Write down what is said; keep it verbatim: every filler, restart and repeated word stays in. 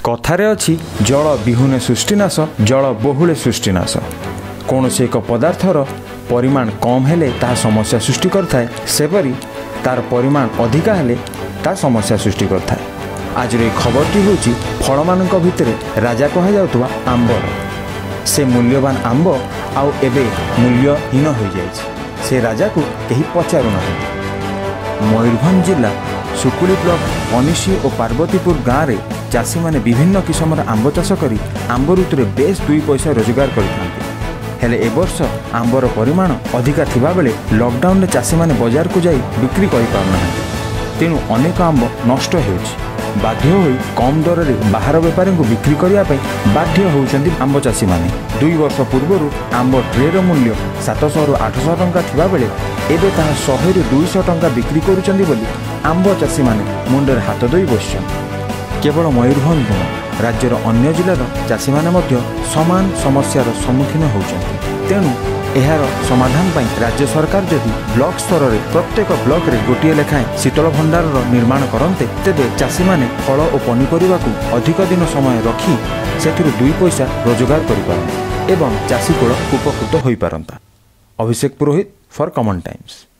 कथारे अच्छी जल विहुने सृष्टिनाश जल बहुले सृष्टिनाश। कौन से एक पदार्थर परिमाण कम हेले ता समस्या सृष्टि करथाए, सेपरी तार परिमाण अधिका हेले ता समस्या सृष्टि करथाए। आज रे खबरटी होची फल मानक भितरे राजा कहा जाउतबा आंबर। से मूल्यवान आंब आउ एबे मूल्यहीन हो जाइछि। से राजा को केही पचारु नाही। मयूरभंज जिला सुकुली ब्लॉक अनिशी और पार्वतीपुर गाँव में चाषी मैंने विभिन्न किस्म आंब चाष कर आंब ऋतु में बेस दुई पैसा रोजगार करते। ए वर्ष आंबर परिमाण अधिका थिबा बेले लॉकडाउन में चाषी मैंने बाजार को जाई बिक्री कर पारना। तेणु अनेक आंब नष्ट होउछि। बाध्य होई कम दर में बाहर बेपारी को बिक्री करने बाध्य होउछन्ति आंब चाषी माने। दुई वर्ष पूर्व आंब ट्रेर मूल्य सातश रु आठश टंका थिबा बेले एबे ताहा सौ रु दुईश टंका बिक्री करुछन्ति बोली आंब चाषी माने मुंडर हाथ धोई बसिछन्ति। केवल मयूरभंज नुह राज्यर अन्य जिलार चाषी माने मध्य समान समस्यार सम्मुखीन होउछन्ति। तेणु एहार समाधान पाई राज्य सरकार जदि ब्लॉक स्तर में प्रत्येक ब्लॉक रे गोटे लेखाएं शीतल भंडार निर्माण करते तेबे चाषी माने फल और पनीपरिबा को अधिक दिन समय रखी सेथिरु दुई पैसा रोजगार करिपारन्ते एवं चाषी कूल उपकृत होई पारंता। Abhishek Purohit for common times.